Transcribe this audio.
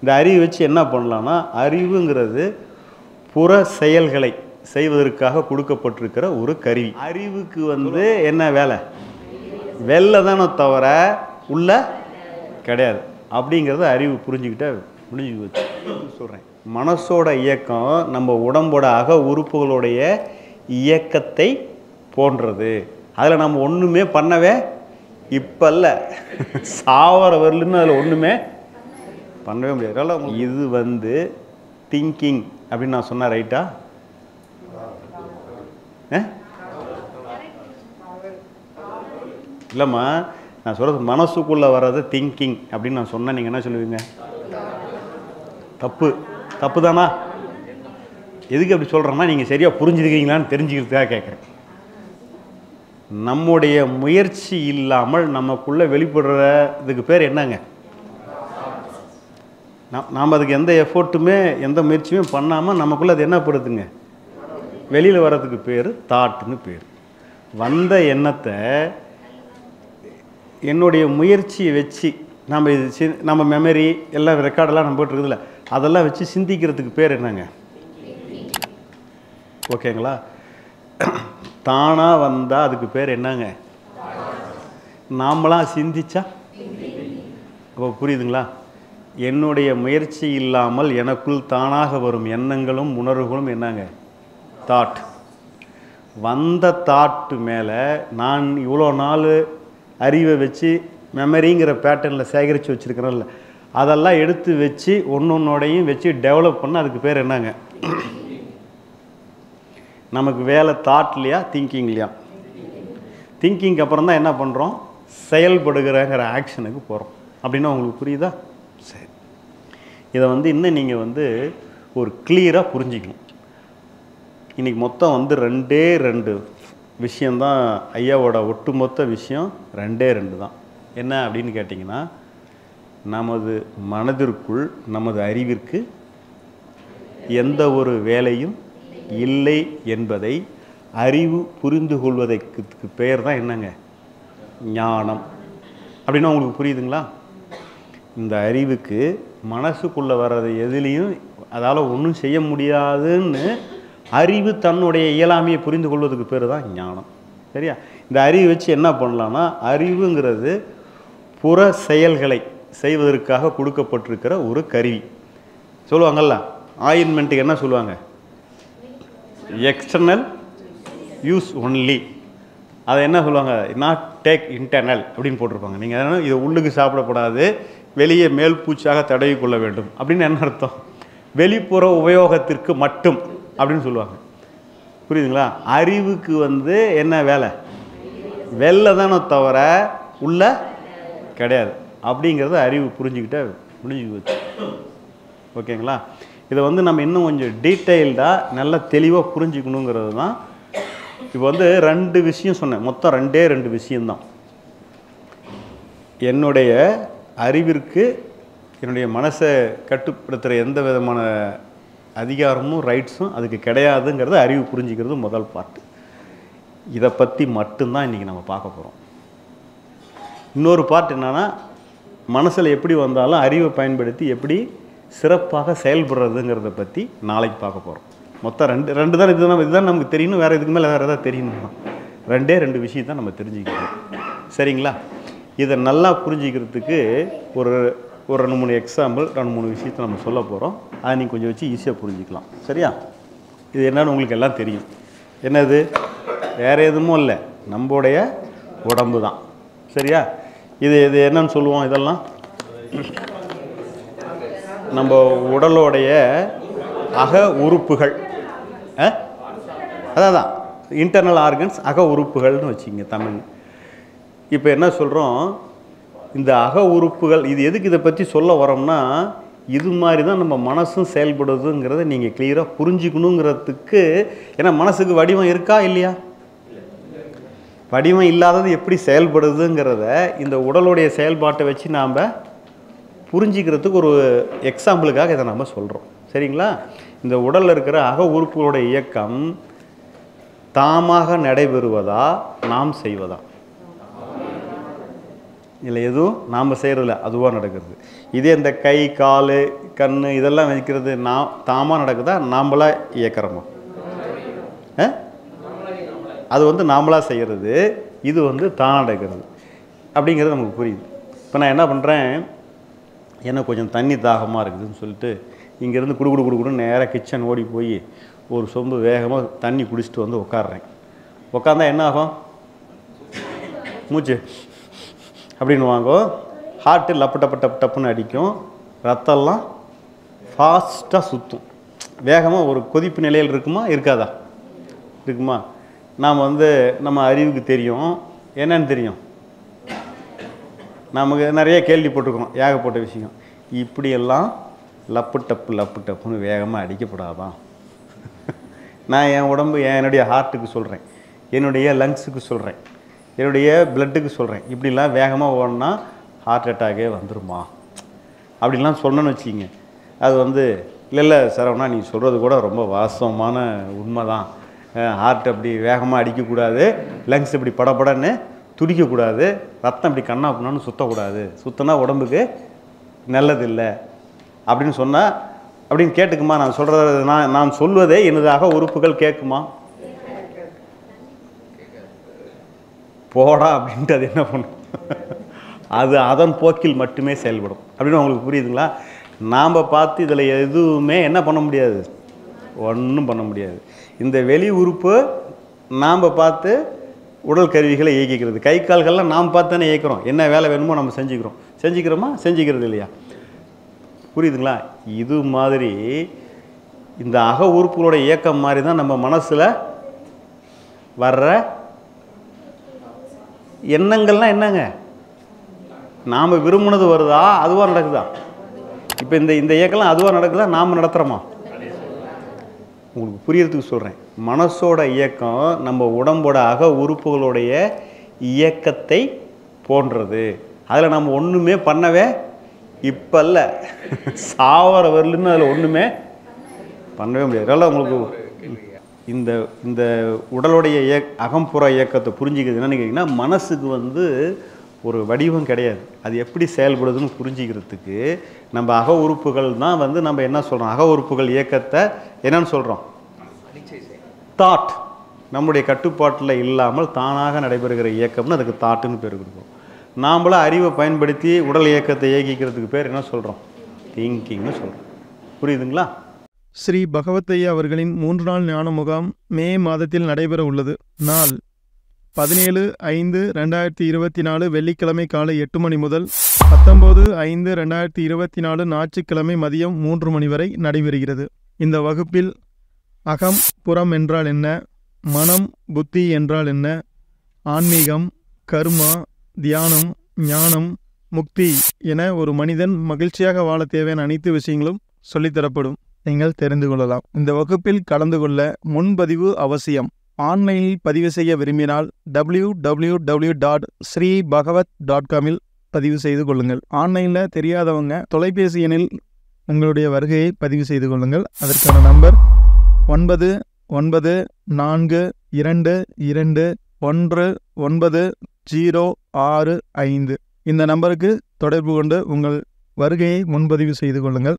இந்த அறிவு வச்சு என்ன பண்ணலான்னா, அறிவுங்கிறது புற செயல்களை செய்வதற்காக கொடுக்கப்பட்டிருக்கிற ஒரு கருவி. அறிவுக்கு என்ன வேலை? வெளில தானே தவிர உள்ள கிடையாது. அப்படிங்கிறத அறிவு புரிஞ்சுக்கிட்ட முடிஞ்சு வச்சு சொல்கிறேன். மனசோட இயக்கம் நம்ம உடம்போட அக உறுப்புகளுடைய இயக்கத்தை போன்றது. அதில் நம்ம ஒன்றுமே பண்ணவே இப்போ இல்லை, சாவர வரலுன்னு அதில் ஒன்றுமே பண்ணவே முடியாது. இது திங்கிங் அப்படின்னு நான் சொன்னேன், ரைட்டா? இல்லைம்மா, நான் சொல்கிறது மனசுக்குள்ளே வர்றது திங்கிங் அப்படின்னு நான் சொன்னேன். நீங்கள் என்ன சொல்லுவீங்க? தப்பு தானா? எதுக்கு அப்படி சொல்கிறேன்னா, நீங்கள் சரியாக புரிஞ்சுருக்கீங்களான்னு தெரிஞ்சுக்கிறதுக்காக கேட்குறேன். நம்முடைய முயற்சி இல்லாமல் நமக்குள்ளே வெளிப்படுறதுக்கு பேர் என்னங்க? நாம் அதுக்கு எந்த எஃபோர்ட்டுமே எந்த முயற்சியுமே பண்ணாமல் நமக்குள்ளே அது என்ன படுத்துங்க, வெளியில் வர்றதுக்கு பேர் தாட்டுன்னு பேர். வந்த எண்ணத்தை என்னுடைய முயற்சியை வச்சு நம்ம மெமரி எல்லாம் ரெக்கார்டெல்லாம் நம்ம போட்டுருக்குதுல்ல, அதெல்லாம் வச்சு சிந்திக்கிறதுக்கு பேர் என்னங்க? ஓகேங்களா? தானாக வந்தால் அதுக்கு பேர் என்னங்க? நாமளாம் சிந்திச்சா? அப்போ புரியுதுங்களா? என்னுடைய முயற்சி இல்லாமல் எனக்குள் தானாக வரும் எண்ணங்களும் உணர்வுகளும் என்னங்க? தாட். வந்த தாட்டு மேலே நான் இவ்வளோ நாள் அறிவை வச்சு மெமரிங்கிற பேட்டர்னில் சேகரித்து வச்சுருக்கிறேன்ல, அதெல்லாம் எடுத்து வச்சு ஒன்றொன்னோடையும் வச்சு டெவலப் பண்ண அதுக்கு பேர் என்னங்க? நமக்கு வேலை தாட்லையா திங்கிங்லையா? திங்கிங்க்கு அப்புறம் தான் என்ன பண்ணுறோம்? செயல்படுகிறங்கிற ஆக்ஷனுக்கு போகிறோம். அப்படின்னா உங்களுக்கு புரியுதா? சரி, இதை இன்னும் நீங்கள் ஒரு கிளியராக புரிஞ்சிக்கணும். இன்றைக்கி மொத்தம் ரெண்டு விஷயந்தான் ஐயாவோட ஒட்டுமொத்த விஷயம். ரெண்டு தான். என்ன அப்படின்னு கேட்டிங்கன்னா, நமது மனதிற்குள் நமது அறிவிற்கு எந்த ஒரு வேலையும் இல்லை என்பதை அறிவு புரிந்து கொள்வதற்கு பெயர் தான் என்னங்க? ஞானம். அப்படின்னா உங்களுக்கு புரியுதுங்களா? இந்த அறிவுக்கு மனசுக்குள்ளே வர்றது எதுலேயும் அதால் ஒன்றும் செய்ய முடியாதுன்னு அறிவு தன்னுடைய இயலாமையை புரிந்து கொள்வதுக்கு பேர் தான் ஞானம். சரியா? இந்த அறிவு வச்சு என்ன பண்ணலான்னா, அறிவுங்கிறது புற செயல்களை செய்வதற்காக கொடுக்கப்பட்டிருக்கிற ஒரு கருவி. சொல்லுவாங்கள்ல, ஆயின்மெண்ட்டுக்கு என்ன சொல்லுவாங்க? External use only. அதை என்ன சொல்லுவாங்க? நாட் டேக் இன்டர்னல் அப்படின்னு போட்டிருப்பாங்க. நீங்கள் இதை உள்ளுக்கு சாப்பிடக்கூடாது, வெளியே மேல் பூச்சாக தடவி கொள்ள வேண்டும் அப்படின்னு என்ன அர்த்தம்? வெளிப்புற உபயோகத்திற்கு மட்டும் அப்படின்னு சொல்லுவாங்க. புரியுதுங்களா? அறிவுக்கு என்ன வேலை? வெளில தானே தவிர உள்ள கிடையாது. அப்படிங்கிறத அறிவு புரிஞ்சுக்கிட்ட முடிஞ்சு வச்சு. ஓகேங்களா? இதை நம்ம இன்னும் கொஞ்சம் டீட்டெயில்டாக நல்லா தெளிவாக புரிஞ்சுக்கணுங்கிறது தான். இப்போ ரெண்டு விஷயம் சொன்னேன், மொத்தம் ரெண்டு விஷயந்தான். என்னுடைய அறிவிற்கு என்னுடைய மனசை கட்டுப்படுத்துகிற எந்த விதமான அதிகாரமும் ரைட்ஸும் அதுக்கு கிடையாதுங்கிறத அறிவு புரிஞ்சுக்கிறது முதல் பார்ட்டு. இதை பற்றி மட்டும்தான் இன்றைக்கி நம்ம பார்க்க போகிறோம். இன்னொரு பார்ட் என்னென்னா, மனசில் எப்படி வந்தாலும் அறிவை பயன்படுத்தி எப்படி சிறப்பாக செயல்படுறதுங்கிறத பற்றி நாளைக்கு பார்க்க போகிறோம். மொத்தம் ரெண்டு தான். இதுதான் நமக்கு தெரியணும், வேறு இதுக்கு மேலே வேறு எதாவது தெரியணும்னா ரெண்டு விஷயம் நம்ம தெரிஞ்சுக்கணும். சரிங்களா? இதை நல்லா புரிஞ்சிக்கிறதுக்கு ஒரு 2-3 எக்ஸாம்பிள், 2-3 விஷயத்தை நம்ம சொல்ல போகிறோம். அதை நீங்கள் கொஞ்சம் வச்சு ஈஸியாக புரிஞ்சிக்கலாம். சரியா? இது என்னன்னு உங்களுக்கு எல்லாம் தெரியும். என்னது? வேறு எதுவும் இல்லை, நம்முடைய உடம்பு தான். சரியா? இது என்னன்னு சொல்லுவோம்? இதெல்லாம் நம்ம உடலோடைய அக உறுப்புகள். அதான் இன்டர்னல் ஆர்கன்ஸ், அக உறுப்புகள்னு வச்சுங்க தமிழ். இப்போ என்ன சொல்கிறோம்? இந்த அக உறுப்புகள், இது எதுக்கு இதை பற்றி சொல்ல வரோம்னா, இது மாதிரி தான் நம்ம மனசும் செயல்படுதுங்கிறத நீங்கள் கிளியராக புரிஞ்சுக்கணுங்கிறதுக்கு. ஏன்னா மனசுக்கு வடிவம் இருக்கா இல்லையா? வடிவம் இல்லாதது எப்படி செயல்படுதுங்கிறத இந்த உடலுடைய செயல்பாட்டை வச்சு நாம் புரிஞ்சிக்கிறதுக்கு ஒரு எக்ஸாம்பிளுக்காக இதை நம்ம சொல்கிறோம். சரிங்களா? இந்த உடலில் இருக்கிற அக உறுப்புகளோட இயக்கம் தாமாக நடைபெறுவதா நாம் செய்வதா? இல்லை எதுவும் நாம் செய்கிறதில்ல, அதுவாக நடக்கிறது. இதே இந்த கை கால் கண் இதெல்லாம் வைக்கிறது தாமாக நடக்குதா, நாம்பளா இயக்கிறோமா? அது வந்து நாமளாக செய்கிறது, இது வந்து தான் நடக்கிறது அப்படிங்கிறது நமக்கு புரியுது. இப்போ நான் என்ன பண்ணுறேன், எனக்கு கொஞ்சம் தண்ணி தாகமாக இருக்குதுன்னு சொல்லிட்டு இங்கேருந்து குடுக்குன்னு நேராக கிச்சன் ஓடி போய் ஒரு சொம்பு வேகமாக தண்ணி குடிச்சிட்டு வந்து உட்காடுறேன். உட்காந்தா என்ன ஆகும்? மூச்சு அப்படின்னு வாங்கும், ஹார்ட்டு லப்பு டப்பு டப்பு டப்புன்னு அடிக்கும், ரத்தம்லாம் ஃபாஸ்ட்டாக சுற்றும், வேகமாக ஒரு கொதிப்பு நிலையில் இருக்குமா இருக்காதா? இருக்குமா? நாம் வந்து நம்ம அறிவுக்கு தெரியும், என்னன்னு தெரியும், நமக்கு நிறைய கேள்விப்பட்டிருக்கோம், ஏகப்பட்ட விஷயம். இப்படியெல்லாம் லப்பு டப்புன்னு வேகமாக அடிக்கப்படாதான். நான் என் உடம்பு என்னுடைய ஹார்ட்டுக்கு சொல்கிறேன், என்னுடைய லங்ஸுக்கு சொல்கிறேன், என்னுடைய பிளட்டுக்கு சொல்கிறேன், இப்படிலாம் வேகமாக ஓடனா ஹார்ட் அட்டாக்கே வந்துடுமா அப்படின்லாம் சொன்னேன்னு வச்சுக்கிங்க. அது வந்து இல்லை சரவணா நீ சொல்கிறது கூட ரொம்ப வாஸ்தவமான உண்மை தான், ஹார்ட் அப்படி வேகமாக அடிக்கக்கூடாது, லங்ஸ் இப்படி படப்படன்னு துடிக்கக்கூடாது, ரத்தம் இப்படி கண்ணா பண்ணான்னு சுற்றக்கூடாது, சுற்றினா உடம்புக்கு நல்லதில்லை அப்படின்னு சொன்னால் அப்படின்னு கேட்டுக்குமா? நான் சொல்கிறது நான் சொல்வதே எனதாக உறுப்புகள் கேட்குமா? போடா அப்படின்ட்டு அது என்ன பண்ணும், அது அதன் போக்கில் மட்டுமே செயல்படும் அப்படின்னு உங்களுக்கு புரியுதுங்களா? நாம் பார்த்து இதில் எதுவுமே என்ன பண்ண முடியாது, ஒன்றும் பண்ண முடியாது. இந்த வெளி உறுப்பு நாம் பார்த்து உடல் கருவிகளை இயக்கிக்கிறது, கை கால்கள்லாம் நாம் பார்த்து தானே இயக்கிறோம், என்ன வேலை வேணுமோ நம்ம செஞ்சுக்கிறோமா செஞ்சுக்கிறது இல்லையா? புரியுதுங்களா? இது மாதிரி இந்த அக உறுப்புகளோட இயக்கம் மாதிரி தான் நம்ம மனசில் வர்ற எண்ணங்கள்லாம் என்னங்க, நாம் விரும்பினது வருதா, அதுவாக நடக்குதா? இப்போ இந்த இயக்கம்லாம் அதுவாக நடக்குதா, நாம் நடத்துகிறோமா? உங்களுக்கு புரியறதுக்கு சொல்கிறேன். மனசோட இயக்கம் நம்ம உடம்போட அக உறுப்புகளுடைய இயக்கத்தை போன்றது. அதில் நம்ம ஒன்றுமே பண்ணவே இப்போ இல்லை, சாவர வரலுன்னு அதில் ஒன்றுமே பண்ணவே முடியாது. அதனால் உங்களுக்கு இந்த உடலுடைய அகம்புற இயக்கத்தை புரிஞ்சிக்கிறது என்னன்னு கேட்டிங்கன்னா, மனசுக்கு வந்து ஒரு வடிவம் கிடையாது, அது எப்படி செயல்படுதுன்னு புரிஞ்சிக்கிறதுக்கு நம்ம அக உறுப்புகள் தான் வந்து நம்ம என்ன சொல்கிறோம், அக உறுப்புகள் இயக்கத்தை என்னன்னு சொல்கிறோம், தாட். நம்முடைய கட்டுப்பாட்டில் இல்லாமல் தானாக நடைபெறுகிற இயக்கம்னு அதுக்கு தாட்டுன்னு பேர் கொடுப்போம். நாம்ளும் அறிவை பயன்படுத்தி உடல் இயக்கத்தை இயக்கிக்கிறதுக்கு பேர் என்ன சொல்கிறோம், திங்கிங்னு சொல்கிறோம். புரியுதுங்களா? ஸ்ரீ பகவத்தையா அவர்களின் 3 நாள் ஞான முகாம் மே மாதத்தில் நடைபெற உள்ளது. நாள் 17/5/2024 வெள்ளிக்கிழமை காலை 8 மணி முதல் 19/5/2024 ஞாயிற்றுக்கிழமை மதியம் 3 மணி வரை நடைபெறுகிறது. இந்த வகுப்பில் அகம் புறம் என்றால் என்ன, மனம் புத்தி என்றால் என்ன, ஆன்மீகம், கர்மா, தியானம், ஞானம், முக்தி என ஒரு மனிதன் மகிழ்ச்சியாக வாழ தேவையான அனைத்து விஷயங்களும் சொல்லித்தரப்படும். நீங்கள் தெரிந்து கொள்ளலாம். இந்த வகுப்பில் கலந்து கொள்ள முன்பதிவு அவசியம். ஆன்லைனில் பதிவு செய்ய விரும்பினால் www.sreebhagavat.com பதிவு செய்து கொள்ளுங்கள். ஆன்லைனில் தெரியாதவங்க தொலைபேசி எண்ணில் உங்களுடைய வருகையை பதிவு செய்து கொள்ளுங்கள். அதற்கான நம்பர் 9942219065. இந்த நம்பருக்கு தொடர்பு கொண்டு உங்கள் வருகையை முன்பதிவு செய்து கொள்ளுங்கள்.